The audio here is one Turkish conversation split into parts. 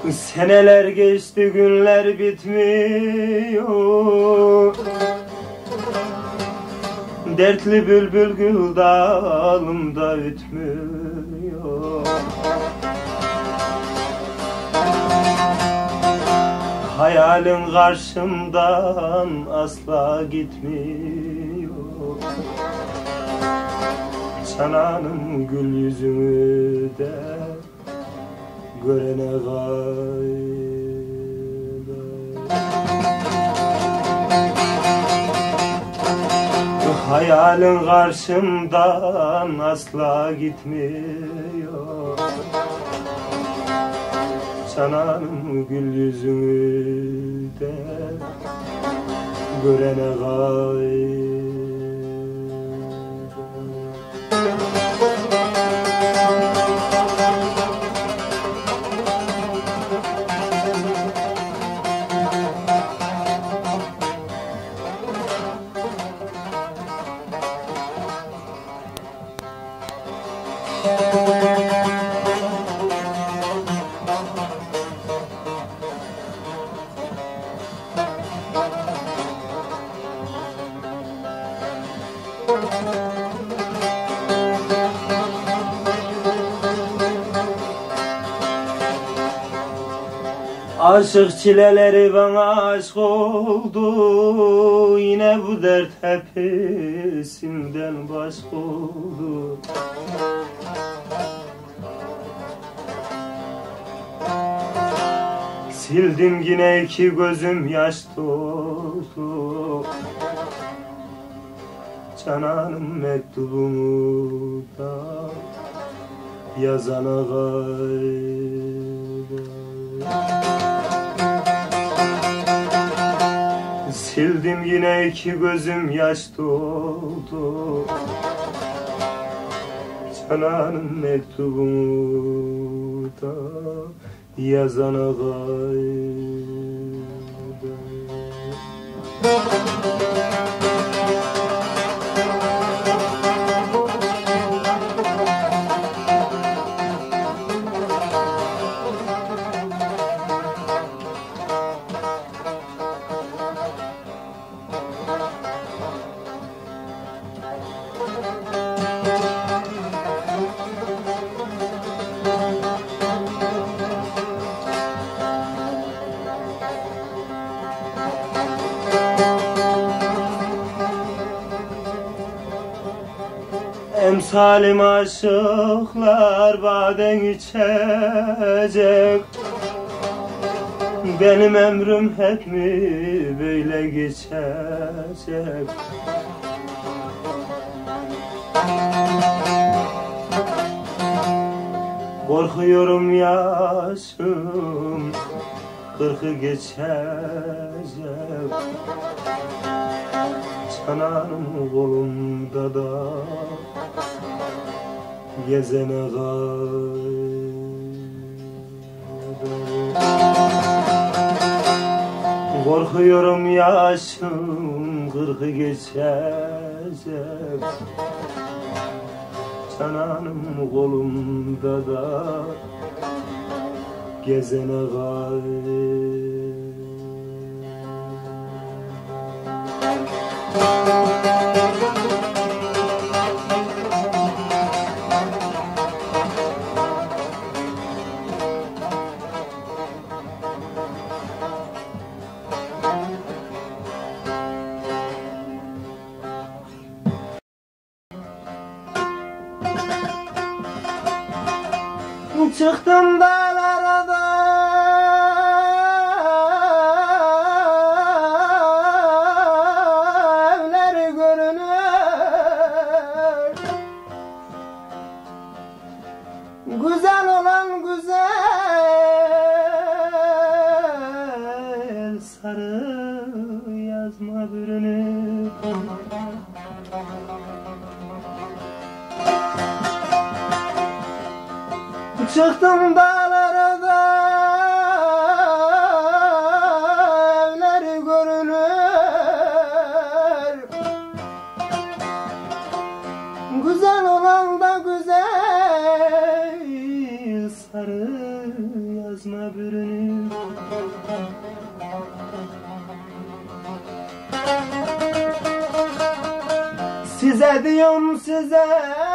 Seneler geçti, günler bitmiyor. Dertli bülbül gül dalımda ütmüyor. Hayalin karşımdan asla gitmiyor. Cananım gül yüzümü de görene gayrı. Hayalin karşımdan asla gitmiyor. Cananım gül yüzümü de görene gayrı. Aşık çileleri bana aşk oldu. Yine bu dert hepsinden başka oldu. Sildim yine iki gözüm yaş doldu. Cananım mektubumu da yazana gayrı. Sildim yine iki gözüm yaş doldu. Cananım mektubumu da yazana gayrı. Emsalim aşıklar baden içecek. Benim ömrüm hep mi böyle geçecek? Korkuyorum yaşım 40'ı geçecek. Cananım kolumda da gezene gayrı. Korkuyorum yaşım 40'ı geçecek. Cananım kolumda da gezene gayrı. Çıktım dağlara da evleri görünür. Güzel olan güzel sarı yazma bürünür. Çıktım dağlara da evleri görünür. Güzel olan da güzel sarı yazma bürünür. diyorum size,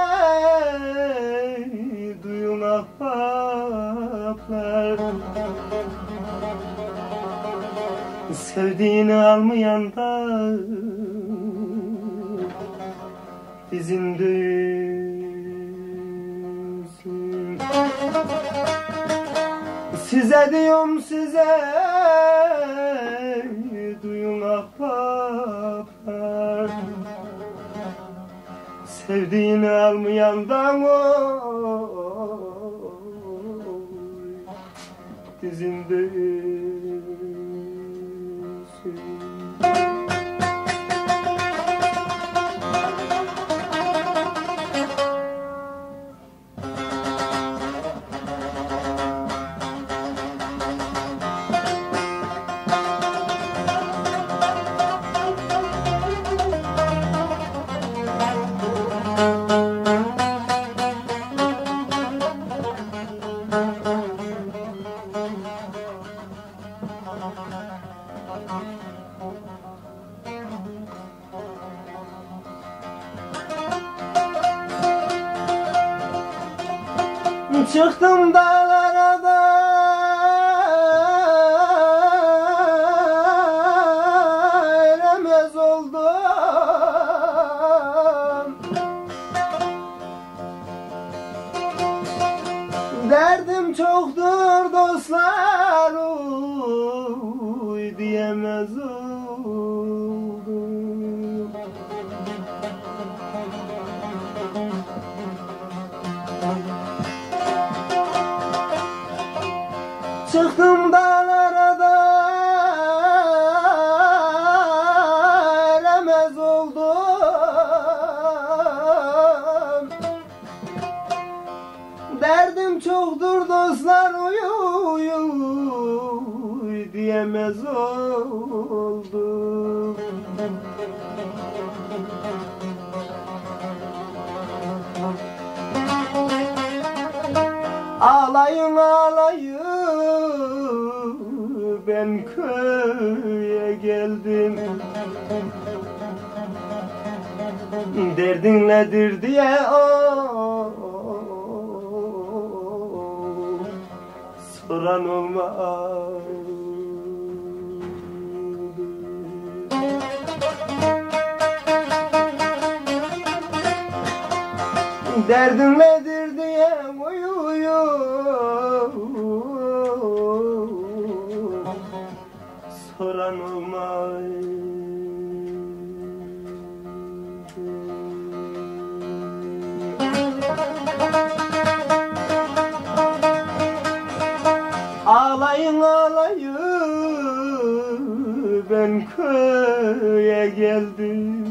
duyun ahbaplar. Sevdiğini almayan da izin duysun. Size diyorum size, duyun ahbaplar. Sevdiğini almayandan dizin dönsün. Çıktım dağlara da eremez oldum. Derdim çoktur dostlar, uy diyemez oldum. Çıktım dağlara da eremez oldum. Derdim çoktur dostlar, uy uy uy diyemez oldum. Ağlayın ağlayın ben köye geldim. Derdin nedir diye soran olmaz. Derdin nedir diye soran olmaz. Ağlayın ağlayın ben köye geldim.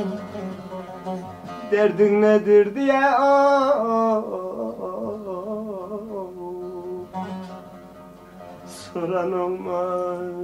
Derdin nedir diye soran olmaz.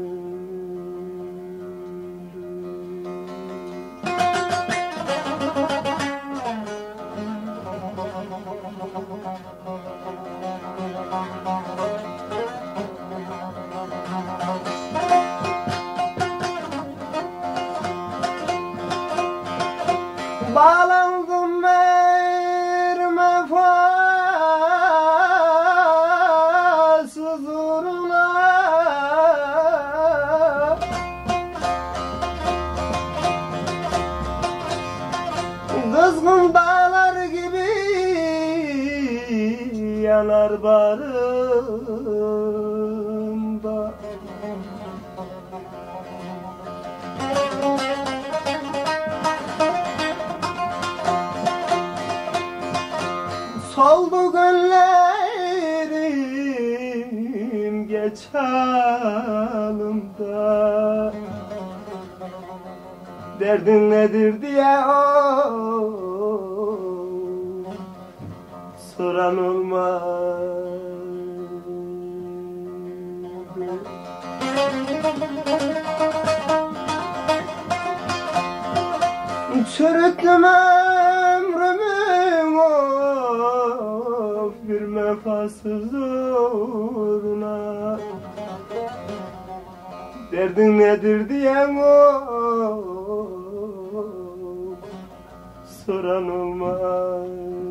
Bağlandım verme fasız uğruna. Kızgın dağlar gibi yanar bağrımda. Soldu gönlerim geç halımda. Derdin nedir diye soran olmaz. Çürüttüm ömrümü of bir mefasız uğruna. Derdin nedir diye soran olmaz.